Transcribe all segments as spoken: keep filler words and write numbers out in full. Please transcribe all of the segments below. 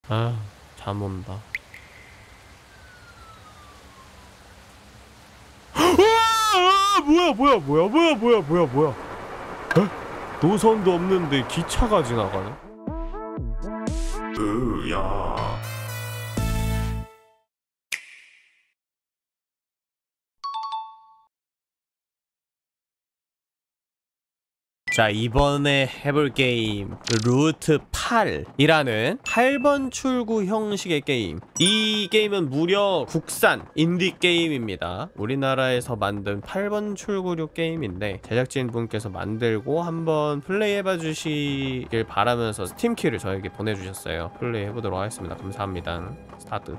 아, 잠 온다. 아, 뭐야 뭐야 뭐야 뭐야 뭐야 뭐야 뭐야. 에? 노선도 없는데 기차가 지나가네? 으야. 자, 이번에 해볼 게임 루트 팔이라는 팔 번 출구 형식의 게임. 이 게임은 무려 국산 인디 게임입니다. 우리나라에서 만든 팔 번 출구류 게임인데 제작진 분께서 만들고 한번 플레이 해봐 주시길 바라면서 스팀키를 저에게 보내주셨어요. 플레이 해보도록 하겠습니다. 감사합니다. 스타트.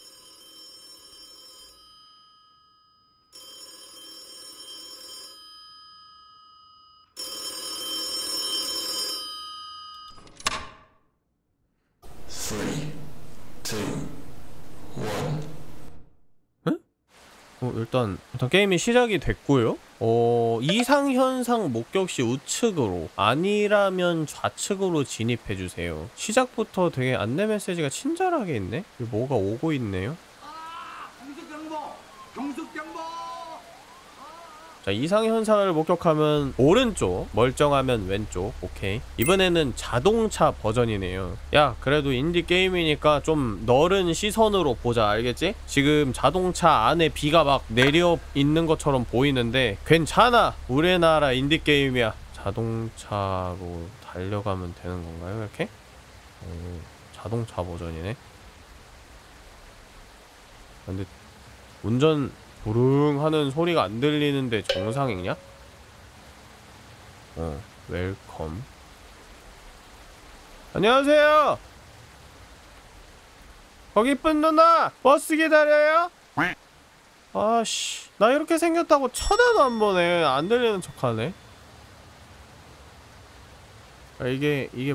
three, two, one. 응? 어, 일단 일단 게임이 시작이 됐고요. 어, 이상현상 목격시 우측으로, 아니라면 좌측으로 진입해주세요. 시작부터 되게 안내 메시지가 친절하게 있네? 뭐가 오고 있네요? 아! 경숙경보! 경숙경보! 자, 이상현상을 목격하면 오른쪽, 멀쩡하면 왼쪽. 오케이. 이번에는 자동차 버전이네요. 야, 그래도 인디 게임이니까 좀 너른 시선으로 보자, 알겠지? 지금 자동차 안에 비가 막 내려 있는 것처럼 보이는데 괜찮아! 우리나라 인디 게임이야. 자동차로 달려가면 되는 건가요, 이렇게? 오, 자동차 버전이네. 근데 운전 부릉 하는 소리가 안 들리는데 정상이냐? 어, 웰컴. 안녕하세요! 거기 이쁜 누나! 버스 기다려요? 아씨, 나 이렇게 생겼다고 쳐다도 안 보네. 안 들리는 척하네. 아, 이게, 이게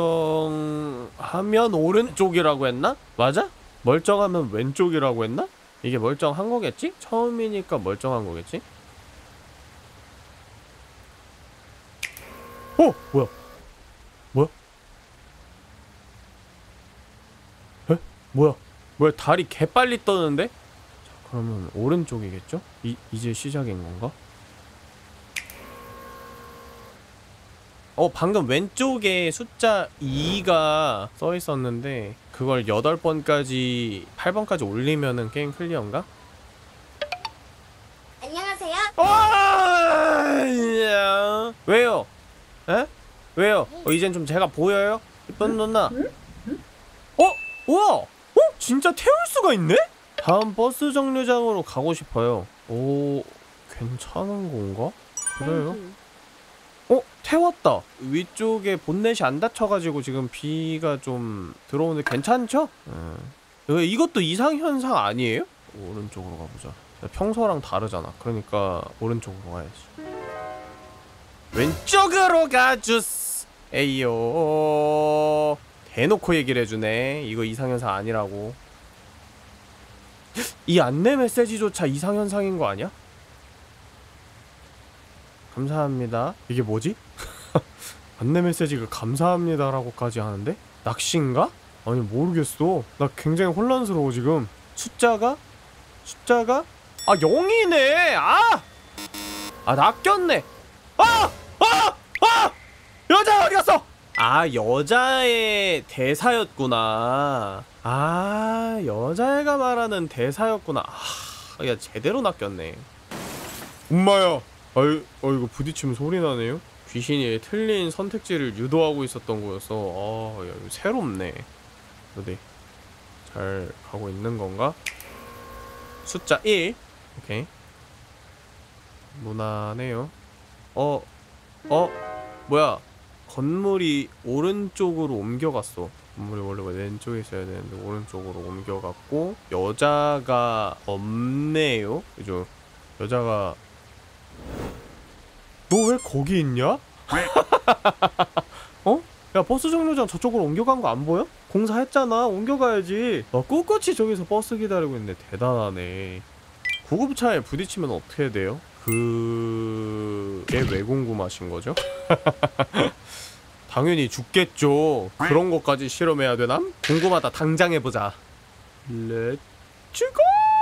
멀쩡하면 오른쪽이라고 했나? 맞아? 멀쩡하면 왼쪽이라고 했나? 이게 멀쩡한 거겠지? 처음이니까 멀쩡한 거겠지? 어! 뭐야? 뭐야? 에? 뭐야? 뭐야, 달이 개빨리 떠는데? 자, 그러면 오른쪽이겠죠? 이, 이제 시작인 건가? 어, 방금 왼쪽에 숫자 이가 써 있었는데 그걸 여덟 번까지, 팔 번까지 올리면은 게임 클리어인가? 안녕하세요. 어! 왜요? 에? 왜요? 어, 이젠 좀 제가 보여요? 이쁜 누나. 어? 우와! 어? 진짜 태울 수가 있네? 다음 버스 정류장으로 가고 싶어요. 오, 괜찮은 건가? 그래요? 어? 태웠다! 위쪽에 본넷이 안 닫혀가지고 지금 비가 좀 들어오는데 괜찮죠? 음. 이것도 이상현상 아니에요? 오른쪽으로 가보자. 평소랑 다르잖아. 그러니까 오른쪽으로 가야지. 왼쪽으로 가주스! 에이요. 대놓고 얘기를 해주네. 이거 이상현상 아니라고. 이 안내 메시지조차 이상현상인 거 아니야? 감사합니다. 이게 뭐지? 안내 메시지가 감사합니다라고까지 하는데? 낚시인가? 아니 모르겠어. 나 굉장히 혼란스러워 지금. 숫자가? 숫자가? 아 영이네! 아! 아 낚였네! 아! 아! 아! 여자 어디갔어? 아 여자의 대사였구나. 아 여자애가 말하는 대사였구나. 아, 야 제대로 낚였네. 엄마야! 아유, 어 이거 부딪히면 소리 나네요? 귀신이 틀린 선택지를 유도하고 있었던 거였어. 아, 야, 이거 새롭네. 어디? 잘 가고 있는 건가? 숫자 일. 오케이. 무난해요. 어, 어, 뭐야? 건물이 오른쪽으로 옮겨갔어. 건물이 원래 왼쪽에 있어야 되는데 오른쪽으로 옮겨갔고 여자가 없네요. 그죠? 여자가 너 왜 거기 있냐? 어? 야 버스 정류장 저쪽으로 옮겨간 거 안 보여? 공사했잖아. 옮겨가야지. 너 꿋꿋이 저기서 버스 기다리고 있는데 대단하네. 구급차에 부딪히면 어떻게 돼요? 그게 왜 궁금하신 거죠? 당연히 죽겠죠. 그런 것까지 실험해야 되나? 궁금하다. 당장 해보자. 렛츠고!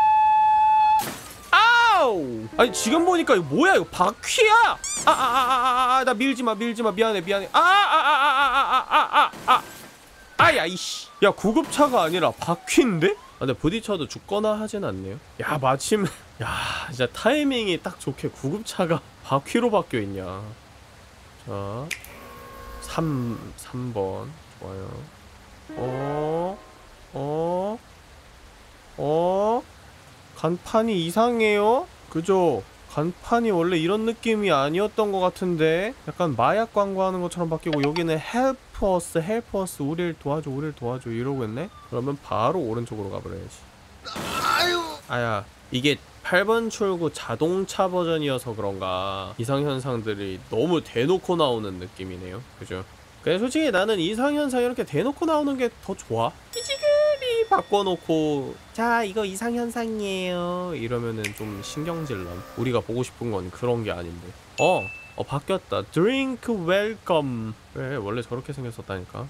아우! 아니 지금 보니까 이거 뭐야? 이거 바퀴야! 아아아아아 나 밀지마 밀지마 미안해 미안해. 아아아아아아아아아 아야 이씨. 야 구급차가 아니라 바퀴인데? 아, 근데 부딪혀도 죽거나 하진 않네요. 야 마침 야 진짜 타이밍이 딱 좋게 구급차가 바퀴로 바뀌어있냐. 자 삼, 삼 번 좋아요. 어? 어? 어? 간판이 이상해요? 그죠? 간판이 원래 이런 느낌이 아니었던 것 같은데 약간 마약 광고하는 것처럼 바뀌고 여기는 help us, help us 우릴 도와줘 우릴 도와줘 이러고 있네? 그러면 바로 오른쪽으로 가버려야지. 아야 이게 팔 번 출구 자동차 버전이어서 그런가 이상현상들이 너무 대놓고 나오는 느낌이네요. 그죠? 그냥 솔직히 나는 이상현상 이렇게 대놓고 나오는 게 더 좋아. 삐지그리 바꿔놓고 자 이거 이상현상이에요 이러면은 좀 신경질남. 우리가 보고 싶은 건 그런 게 아닌데. 어! 어 바뀌었다. 드링크 웰컴. 그래 원래 저렇게 생겼었다니까.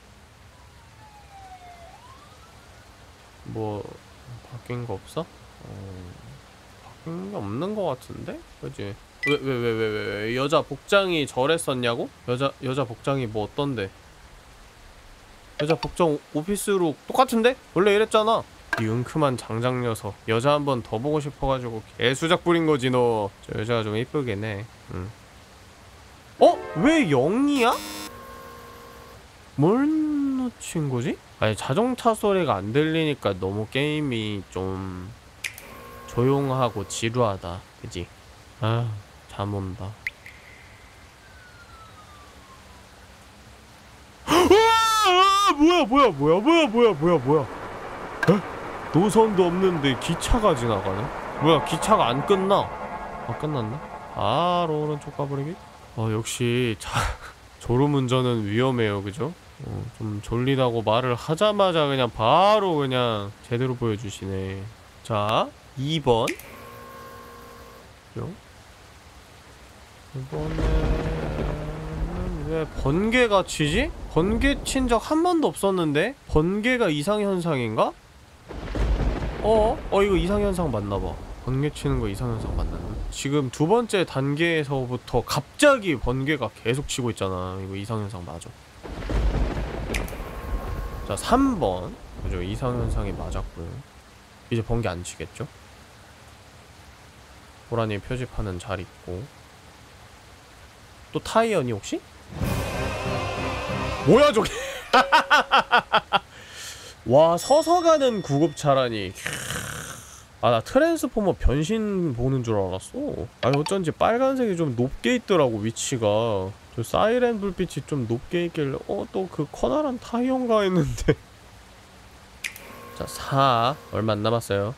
뭐 바뀐 거 없어? 어... 바뀐 게 없는 거 같은데? 그치? 왜 왜 왜 왜 왜 왜 여자 복장이 저랬었냐고? 여자 여자 복장이 뭐 어떤데? 여자 복장 오피스룩 똑같은데? 원래 이랬잖아. 이 은큼한 장장 녀석 여자 한 번 더 보고 싶어가지고 개수작 부린 거지 너. 저 여자가 좀 이쁘긴 해. 응. 어? 왜 영이야? 뭘 놓친 거지? 아니 자동차 소리가 안 들리니까 너무 게임이 좀 조용하고 지루하다. 그지? 아 잠 온다. 아, 뭐야 뭐야 뭐야 뭐야 뭐야 뭐야 뭐야 에? 노선도 없는데 기차가 지나가네? 뭐야 기차가 안 끝나? 아 끝났나? 바로 오른쪽 가버리기? 어 역시 자, 졸음운전은 위험해요. 그죠? 어, 좀 졸리다고 말을 하자마자 그냥 바로 그냥 제대로 보여주시네. 자 이 번 요? 이번에는 왜 번개가 치지? 번개 친 적 한 번도 없었는데? 번개가 이상현상인가? 어? 어 이거 이상현상 맞나봐. 번개 치는 거 이상현상 맞나봐. 지금 두 번째 단계에서부터 갑자기 번개가 계속 치고 있잖아. 이거 이상현상 맞아. 자 삼 번 그죠? 이상현상이 맞았고요. 이제 번개 안 치겠죠? 고라니 표지판은 잘 있고. 또 타이어니 혹시? 뭐야 저게? 와 서서 가는 구급차라니. 아 나 트랜스포머 변신 보는 줄 알았어. 아니 어쩐지 빨간색이 좀 높게 있더라고 위치가. 저 사이렌 불빛이 좀 높게 있길래 어 또 그 커다란 타이어인가 했는데. 자 사 얼마 안 남았어요.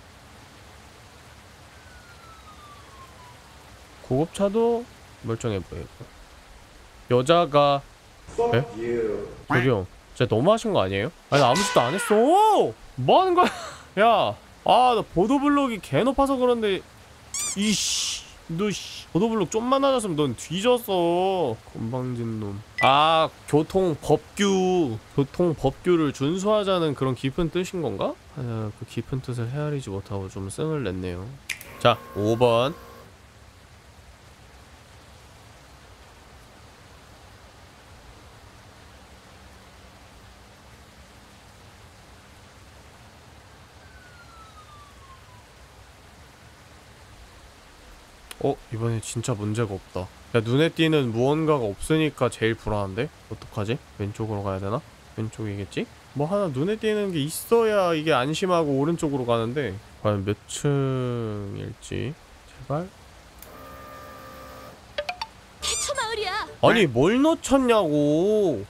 구급차도 멀쩡해 보이고. 여자가 에? 저기요 진짜 너무하신 거 아니에요? 아니 나 아무 짓도 안 했어. 뭐하는 거야? 야 아 나 보도블록이 개 높아서 그런데 이씨 너 씨 보도블록 좀만 낮았으면 넌 뒤졌어 건방진 놈. 아 교통법규 교통법규를 준수하자는 그런 깊은 뜻인 건가? 아, 그 깊은 뜻을 헤아리지 못하고 좀 승을 냈네요. 자 오 번 어? 이번에 진짜 문제가 없다. 야 눈에 띄는 무언가가 없으니까 제일 불안한데? 어떡하지? 왼쪽으로 가야 되나? 왼쪽이겠지? 뭐 하나 눈에 띄는 게 있어야 이게 안심하고 오른쪽으로 가는데 과연 몇 층일지 제발? 대추마을이야. 아니 뭘 놓쳤냐고.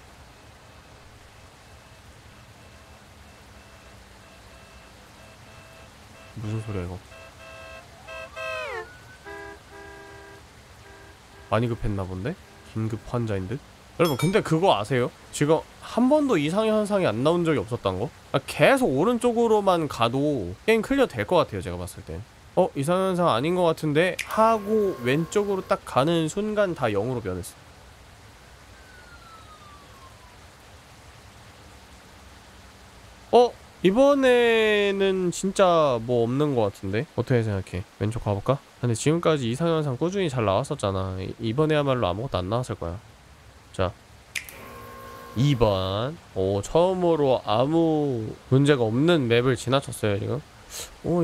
무슨 소리야 이거. 많이 급했나 본데? 긴급 환자인 듯? 여러분 근데 그거 아세요? 지금 한 번도 이상현상이 안 나온 적이 없었던 거? 아, 계속 오른쪽으로만 가도 게임 클리어 될 것 같아요 제가 봤을 땐. 어? 이상현상 아닌 것 같은데? 하고 왼쪽으로 딱 가는 순간 다 영으로 변했어. 어? 이번에는 진짜 뭐 없는 것 같은데? 어떻게 생각해? 왼쪽 가볼까? 근데 지금까지 이상현상 꾸준히 잘 나왔었잖아. 이, 이번에야말로 아무것도 안 나왔을 거야. 자 이 번. 오, 처음으로 아무 문제가 없는 맵을 지나쳤어요 지금. 어,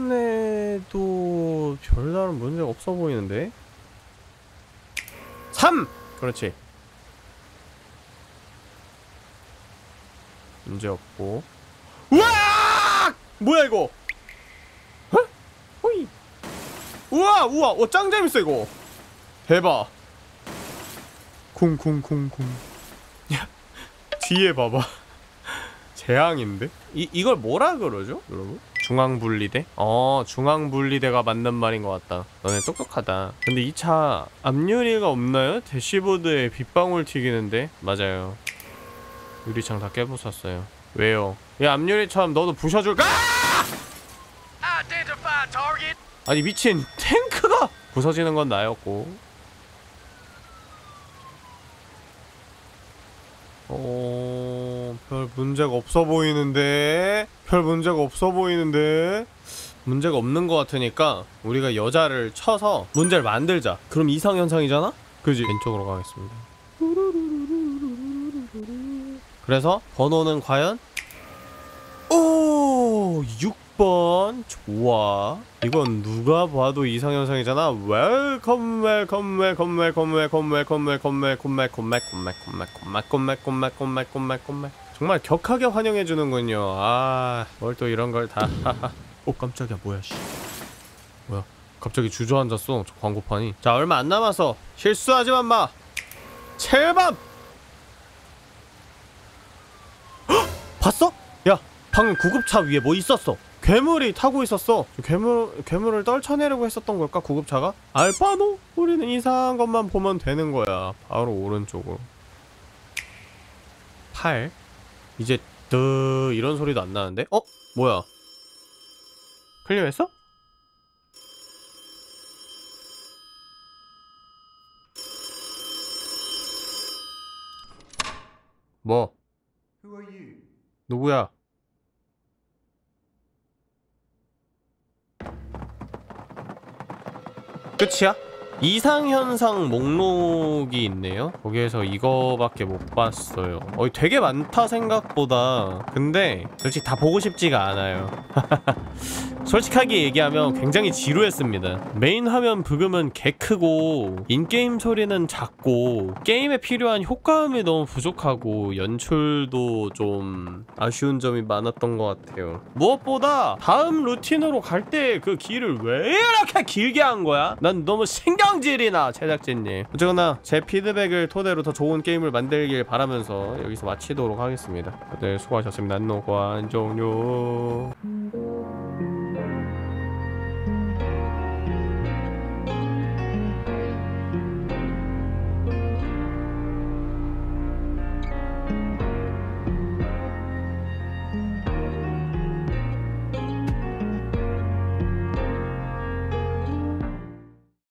이번에도 별다른 문제가 없어 보이는데? 삼! 그렇지. 문제 없고. 우와! 뭐야 이거? huh? 호이. 우와 우와 어, 짱 재밌어 이거. 대박. 쿵쿵쿵쿵. 야 뒤에 봐봐. 재앙인데? 이, 이걸 뭐라 그러죠 여러분? 중앙분리대? 어 중앙분리대가 맞는 말인 것 같다. 너네 똑똑하다. 근데 이 차 앞유리가 없나요? 대시보드에 빗방울 튀기는데? 맞아요. 유리창 다 깨부쉈어요. 왜요? 이 앞유리처럼 너도 부셔줄까? 아니 미친 탱크가 부서지는 건 나였고. 어... 별 문제가 없어 보이는데? 별 문제가 없어 보이는데? 문제가 없는 것 같으니까 우리가 여자를 쳐서 문제를 만들자. 그럼 이상현상이잖아? 그지? 왼쪽으로 가겠습니다. 그래서 번호는 과연? 오! 육 번. 좋아. 이건 누가 봐도 이상현상이잖아. 웰컴 웰컴 웰컴 웰컴 웰컴 웰컴 웰컴 웰컴 웰컴 웰컴 웰컴 웰컴 웰컴 웰컴 웰컴 웰컴 웰컴. 정말 격하게 환영해주는군요. 아, 뭘 또 이런 걸 다. 오 깜짝이야. 뭐야 씨. 뭐야 갑자기 주저앉았어 저 광고판이. 자 얼마 안 남아서 실수하지만 마. 칠밤. 봤어? 야 방금 구급차 위에 뭐 있었어. 괴물이 타고 있었어. 괴물, 괴물을 떨쳐내려고 했었던 걸까? 구급차가? 알파노? 우리는 이상한 것만 보면 되는 거야. 바로 오른쪽으로. 팔. 이제 뜨 이런 소리도 안 나는데? 어? 뭐야? 클리어했어? 뭐? 누구야? 끝이야? 이상현상 목록이 있네요? 거기에서 이거밖에 못 봤어요. 어, 되게 많다 생각보다. 근데 솔직히 다 보고 싶지가 않아요. 솔직하게 얘기하면 굉장히 지루했습니다. 메인 화면 부금은 개 크고 인게임 소리는 작고 게임에 필요한 효과음이 너무 부족하고 연출도 좀 아쉬운 점이 많았던 것 같아요. 무엇보다 다음 루틴으로 갈 때 그 길을 왜 이렇게 길게 한 거야? 난 너무 신경질이나 제작진님. 어쨌거나 제 피드백을 토대로 더 좋은 게임을 만들길 바라면서 여기서 마치도록 하겠습니다. 다들 수고하셨습니다. 안녕. 종료.